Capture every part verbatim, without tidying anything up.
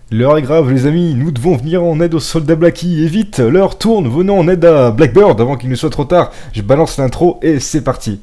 L'heure est grave les amis, nous devons venir en aide au soldat Blackie, et vite, l'heure tourne, venons en aide à Blackbird avant qu'il ne soit trop tard. Je balance l'intro et c'est parti.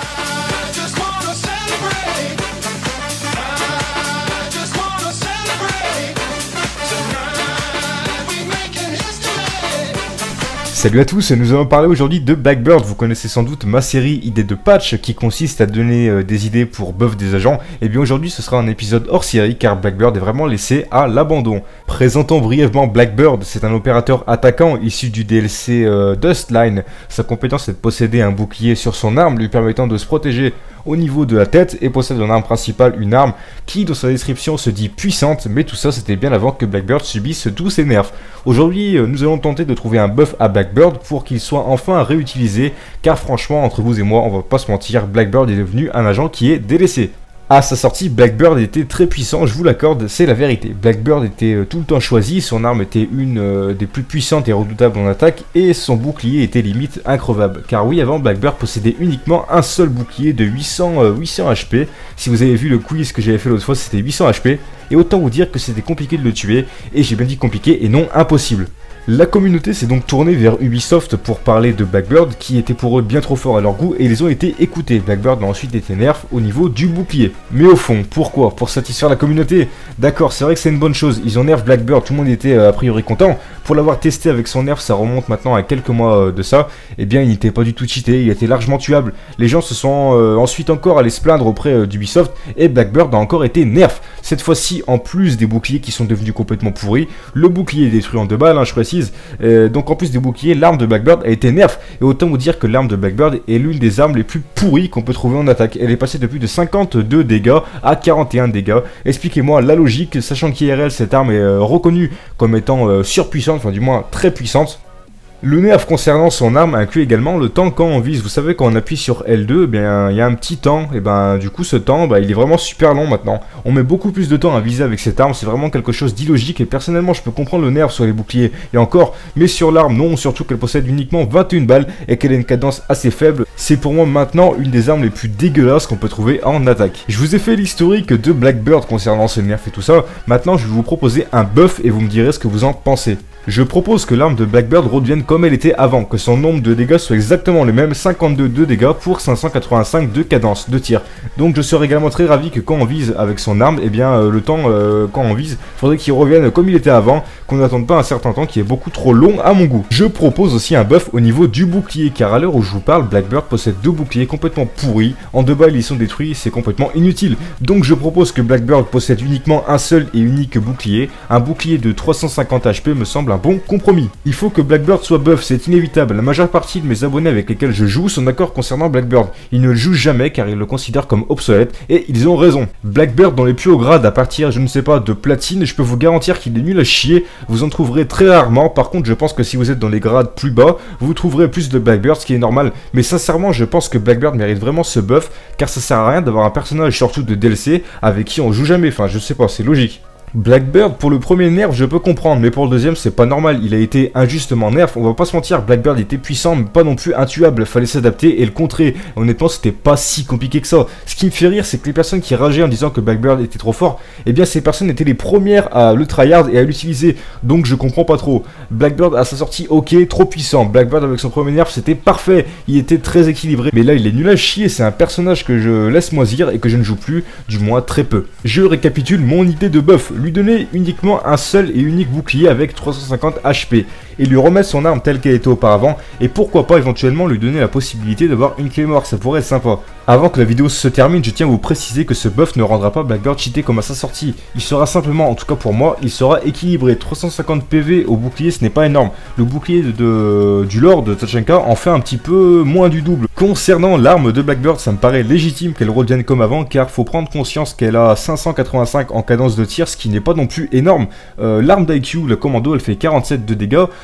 Salut à tous, nous allons parler aujourd'hui de Blackbird. Vous connaissez sans doute ma série Idées de patch qui consiste à donner euh, des idées pour buff des agents. Et bien aujourd'hui ce sera un épisode hors série car Blackbird est vraiment laissé à l'abandon. Présentons brièvement Blackbird, c'est un opérateur attaquant issu du D L C euh, Dustline. Sa compétence est de posséder un bouclier sur son arme lui permettant de se protéger au niveau de la tête et possède en arme principale une arme qui dans sa description se dit puissante, mais tout ça c'était bien avant que Blackbird subisse tous ses nerfs. Aujourd'hui nous allons tenter de trouver un buff à Blackbird pour qu'il soit enfin réutilisé, car franchement entre vous et moi on va pas se mentir, Blackbird est devenu un agent qui est délaissé. À sa sortie, Blackbird était très puissant, je vous l'accorde, c'est la vérité. Blackbird était euh, tout le temps choisi, son arme était une euh, des plus puissantes et redoutables en attaque, et son bouclier était limite increvable. Car oui, avant, Blackbird possédait uniquement un seul bouclier de huit cents, euh, huit cents H P. Si vous avez vu le quiz que j'avais fait l'autre fois, c'était huit cents H P, et autant vous dire que c'était compliqué de le tuer, et j'ai bien dit compliqué et non impossible. La communauté s'est donc tournée vers Ubisoft pour parler de Blackbird qui était pour eux bien trop fort à leur goût et ils ont été écoutés. Blackbird a ensuite été nerf au niveau du bouclier. Mais au fond, pourquoi? Pour satisfaire la communauté? D'accord, c'est vrai que c'est une bonne chose, ils ont nerf Blackbird, tout le monde était euh, a priori content. Pour l'avoir testé avec son nerf, ça remonte maintenant à quelques mois euh, de ça, et eh bien il n'était pas du tout cheaté, il était largement tuable. Les gens se sont euh, ensuite encore allés se plaindre auprès euh, d'Ubisoft et Blackbird a encore été nerf. Cette fois-ci, en plus des boucliers qui sont devenus complètement pourris, le bouclier est détruit en deux balles, hein, je précise. Euh, donc en plus des boucliers, l'arme de Blackbird a été nerf. Et autant vous dire que l'arme de Blackbird est l'une des armes les plus pourries qu'on peut trouver en attaque. Elle est passée de plus de cinquante-deux dégâts à quarante et un dégâts. Expliquez-moi la logique, sachant qu'I R L cette arme est euh, reconnue comme étant euh, surpuissante, enfin du moins très puissante. Le nerf concernant son arme inclut également le temps quand on vise. Vous savez, quand on appuie sur L deux, eh bien il y a un petit temps, et ben du coup ce temps bah, il est vraiment super long maintenant. On met beaucoup plus de temps à viser avec cette arme, c'est vraiment quelque chose d'illogique et personnellement je peux comprendre le nerf sur les boucliers et encore, mais sur l'arme non, surtout qu'elle possède uniquement vingt et une balles et qu'elle a une cadence assez faible. C'est pour moi maintenant une des armes les plus dégueulasses qu'on peut trouver en attaque. Je vous ai fait l'historique de Blackbird concernant ce nerf et tout ça, maintenant je vais vous proposer un buff et vous me direz ce que vous en pensez. Je propose que l'arme de Blackbird redevienne comme elle était avant, que son nombre de dégâts soit exactement le même, cinquante-deux de dégâts pour cinq cent quatre-vingt-cinq de cadence de tir. Donc je serais également très ravi que quand on vise avec son arme, et eh bien euh, le temps euh, quand on vise, faudrait qu'il revienne comme il était avant, qu'on n'attende pas un certain temps qui est beaucoup trop long à mon goût. Je propose aussi un buff au niveau du bouclier, car à l'heure où je vous parle, Blackbird possède deux boucliers complètement pourris, en deux balles ils sont détruits, c'est complètement inutile. Donc je propose que Blackbird possède uniquement un seul et unique bouclier, un bouclier de trois cent cinquante H P me semble un bon compromis. Il faut que Blackbird soit buff, c'est inévitable. La majeure partie de mes abonnés avec lesquels je joue sont d'accord concernant Blackbird. Ils ne le jouent jamais car ils le considèrent comme obsolète et ils ont raison. Blackbird dans les plus hauts grades à partir, je ne sais pas, de platine, je peux vous garantir qu'il est nul à chier. Vous en trouverez très rarement. Par contre, je pense que si vous êtes dans les grades plus bas, vous trouverez plus de Blackbird, ce qui est normal. Mais sincèrement, je pense que Blackbird mérite vraiment ce buff car ça sert à rien d'avoir un personnage surtout de D L C avec qui on joue jamais. Enfin, je sais pas, c'est logique. Blackbird, pour le premier nerf, je peux comprendre, mais pour le deuxième, c'est pas normal. Il a été injustement nerf. On va pas se mentir, Blackbird était puissant, mais pas non plus intuable. Fallait s'adapter et le contrer. Honnêtement, c'était pas si compliqué que ça. Ce qui me fait rire, c'est que les personnes qui rageaient en disant que Blackbird était trop fort, eh bien, ces personnes étaient les premières à le tryhard et à l'utiliser. Donc, je comprends pas trop. Blackbird, à sa sortie, ok, trop puissant. Blackbird, avec son premier nerf, c'était parfait. Il était très équilibré. Mais là, il est nul à chier. C'est un personnage que je laisse moisir et que je ne joue plus, du moins très peu. Je récapitule mon idée de buff. Lui donner uniquement un seul et unique bouclier avec trois cent cinquante H P et lui remettre son arme telle qu'elle était auparavant et pourquoi pas éventuellement lui donner la possibilité d'avoir une clé mort, ça pourrait être sympa. Avant que la vidéo se termine, je tiens à vous préciser que ce buff ne rendra pas Blackbird cheaté comme à sa sortie. Il sera simplement, en tout cas pour moi, il sera équilibré. trois cent cinquante P V au bouclier, ce n'est pas énorme. Le bouclier de, de, du Lord de Tachanka en fait un petit peu moins du double. Concernant l'arme de Blackbird, ça me paraît légitime qu'elle redevienne comme avant car faut prendre conscience qu'elle a cinq cent quatre-vingt-cinq en cadence de tir, ce qui n'est pas non plus énorme. Euh, l'arme d'I Q, le commando, elle fait quarante-sept de dégâts.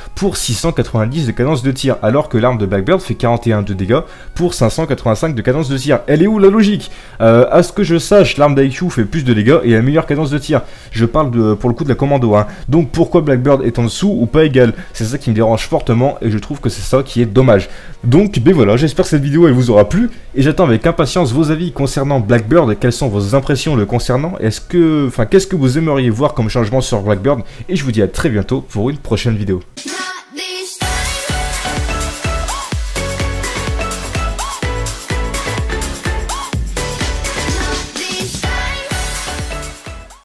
pour six cent quatre-vingt-dix de cadence de tir, alors que l'arme de Blackbird fait quarante et un de dégâts pour cinq cent quatre-vingt-cinq de cadence de tir. Elle est où la logique? euh, À ce que je sache, l'arme d'I Q fait plus de dégâts et a une meilleure cadence de tir. Je parle de, pour le coup de la commando, hein. Donc pourquoi Blackbird est en dessous ou pas égal? C'est ça qui me dérange fortement et je trouve que c'est ça qui est dommage. Donc ben voilà, j'espère que cette vidéo elle vous aura plu et j'attends avec impatience vos avis concernant Blackbird. Quelles sont vos impressions le concernant? Est-ce que, enfin, qu'est-ce que vous aimeriez voir comme changement sur Blackbird? Et je vous dis à très bientôt pour une prochaine vidéo.